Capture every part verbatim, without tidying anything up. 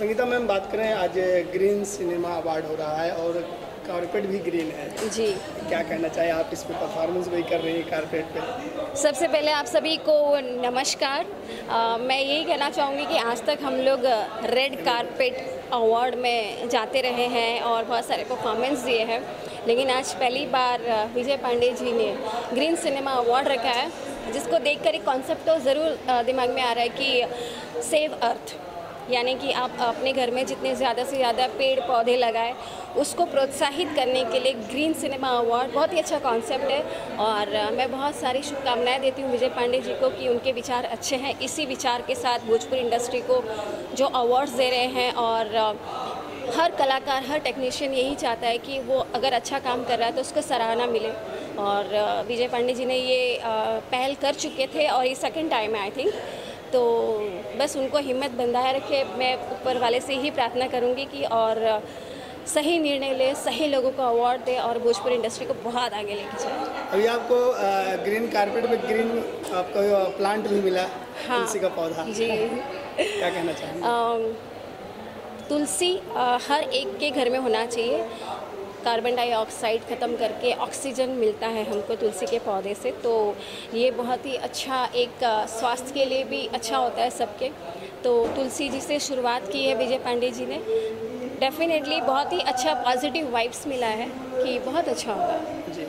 Sangeeta ma'am, बात करें, आज ग्रीन सिनेमा अवार्ड हो रहा है और कारपेट भी ग्रीन है जी। क्या कहना चाहिए आप इस पे? परफॉर्मेंस भी कर रही हैं कारपेट पे। सबसे पहले आप सभी को नमस्कार। आ, मैं यही कहना चाहूँगी कि आज तक हम लोग रेड कारपेट अवार्ड में जाते रहे हैं और बहुत सारे परफॉर्मेंस दिए हैं, लेकिन आज पहली बार विजय पांडे जी ने ग्रीन सिनेमा अवार्ड रखा है, जिसको देखकर एक कॉन्सेप्ट तो ज़रूर दिमाग में आ रहा है कि सेव अर्थ, यानी कि आप अपने घर में जितने ज़्यादा से ज़्यादा पेड़ पौधे लगाएं, उसको प्रोत्साहित करने के लिए ग्रीन सिनेमा अवार्ड बहुत ही अच्छा कॉन्सेप्ट है। और मैं बहुत सारी शुभकामनाएं देती हूँ विजय पांडे जी को कि उनके विचार अच्छे हैं। इसी विचार के साथ भोजपुरी इंडस्ट्री को जो अवार्ड्स दे रहे हैं, और हर कलाकार, हर टेक्नीशियन यही चाहता है कि वो अगर अच्छा काम कर रहा है तो उसको सराहना मिले। और विजय पांडे जी ने ये पहल कर चुके थे और ये सेकेंड टाइम है आई थिंक, तो बस उनको हिम्मत बंधाए रखे। मैं ऊपर वाले से ही प्रार्थना करूंगी कि और सही निर्णय ले, सही लोगों को अवार्ड दे और भोजपुरी इंडस्ट्री को बहुत आगे लेके जाए। अभी आपको आ, ग्रीन कारपेट पे ग्रीन आपको प्लांट भी मिला, हाँ, तुलसी का पौधा जी। क्या कहना चाहेंगे? तुलसी आ, हर एक के घर में होना चाहिए। कार्बन डाइऑक्साइड ख़त्म करके ऑक्सीजन मिलता है हमको तुलसी के पौधे से, तो ये बहुत ही अच्छा, एक स्वास्थ्य के लिए भी अच्छा होता है सबके। तो तुलसी जी से शुरुआत की है विजय पांडे जी ने। डेफिनेटली बहुत ही अच्छा पॉजिटिव वाइब्स मिला है कि बहुत अच्छा होगा जी।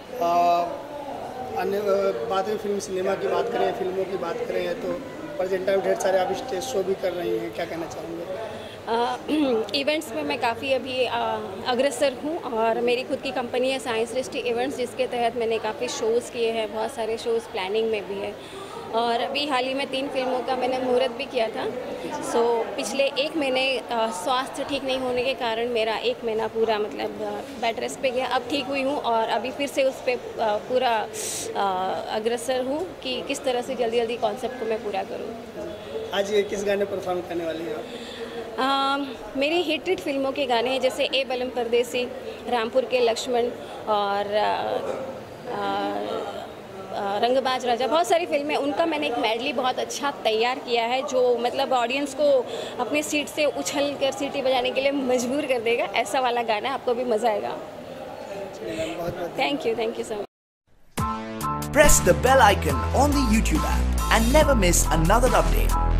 अन्य बात में फिल्म सिनेमा की बात करें, फिल्मों की बात करें, तो प्रेजेंट टाइम ढेर सारे आप स्टेज शो भी कर रही हैं, क्या कहना चाहेंगे? इवेंट्स में मैं काफ़ी अभी आ, अग्रसर हूँ और मेरी खुद की कंपनी है साइंस दृष्टि इवेंट्स, जिसके तहत मैंने काफ़ी शोज़ किए हैं, बहुत सारे शोज़ प्लानिंग में भी है। और अभी हाल ही में तीन फिल्मों का मैंने मुहूर्त भी किया था। सो पिछले एक महीने स्वास्थ्य ठीक नहीं होने के कारण मेरा एक महीना पूरा मतलब बेड रेस्ट पे गया। अब ठीक हुई हूँ और अभी फिर से उस पर पूरा आ, अग्रसर हूँ कि किस तरह से जल्दी जल्दी कॉन्सेप्ट को मैं पूरा करूँ। आज ये किस गाने परफॉर्म करने वाली हैं आप? Uh, मेरी हिट हिट फिल्मों के गाने हैं, जैसे ए बलम परदेसी, रामपुर के लक्ष्मण और uh, uh, रंगबाज राजा, बहुत सारी फिल्में, उनका मैंने एक मेडली बहुत अच्छा तैयार किया है, जो मतलब ऑडियंस को अपनी सीट से उछल कर सीटी बजाने के लिए मजबूर कर देगा। ऐसा वाला गाना, आपको भी मज़ा आएगा। Thank you, thank you so much. Press the bell icon on the YouTube app and never miss another update.